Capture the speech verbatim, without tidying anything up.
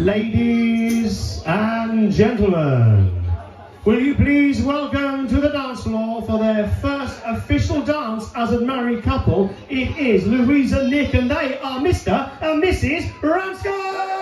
Ladies and gentlemen, will you please welcome to the dance floor for their first official dance as a married couple. It is Louisa, Nick, and they are Mister and Missus Ramscar!